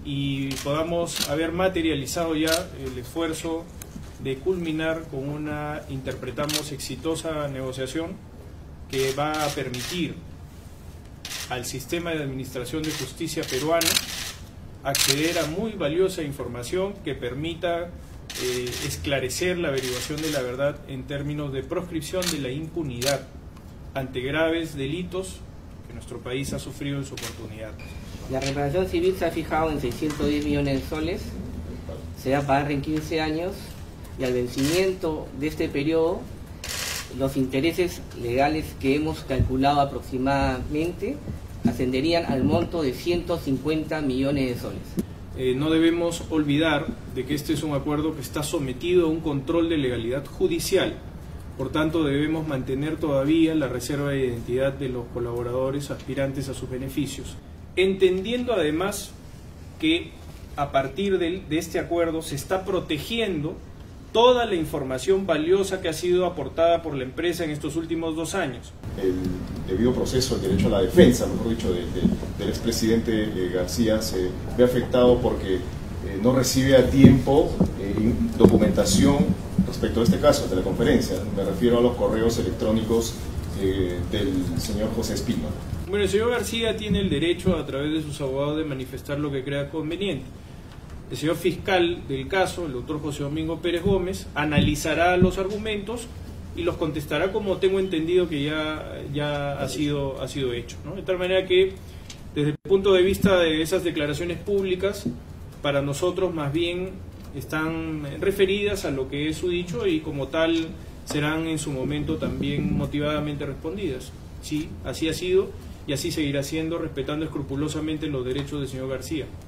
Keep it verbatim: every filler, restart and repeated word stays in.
y podamos haber materializado ya el esfuerzo de culminar con una, interpretamos, exitosa negociación que va a permitir al sistema de administración de justicia peruano acceder a muy valiosa información que permita eh, esclarecer la averiguación de la verdad en términos de proscripción de la impunidad ante graves delitos que nuestro país ha sufrido en su oportunidad. La reparación civil se ha fijado en seiscientos diez millones de soles, se va a pagar en quince años y al vencimiento de este periodo los intereses legales que hemos calculado aproximadamente ascenderían al monto de ciento cincuenta millones de soles. Eh, no debemos olvidar de que este es un acuerdo que está sometido a un control de legalidad judicial. Por tanto, debemos mantener todavía la reserva de identidad de los colaboradores aspirantes a sus beneficios, entendiendo además que a partir de, de este acuerdo se está protegiendo toda la información valiosa que ha sido aportada por la empresa en estos últimos dos años. El debido proceso, el derecho a la defensa, mejor dicho, de, de, del expresidente eh, García se ve afectado porque eh, no recibe a tiempo eh, documentación respecto a este caso, de la conferencia. Me refiero a los correos electrónicos eh, del señor José Espino. Bueno, el señor García tiene el derecho a través de sus abogados de manifestar lo que crea conveniente. El señor fiscal del caso, el doctor José Domingo Pérez Gómez, analizará los argumentos y los contestará como tengo entendido que ya, ya ha sido, ha sido hecho, ¿no? De tal manera que desde el punto de vista de esas declaraciones públicas, para nosotros más bien están referidas a lo que es su dicho y como tal serán en su momento también motivadamente respondidas. Sí, así ha sido y así seguirá siendo, respetando escrupulosamente los derechos del señor García.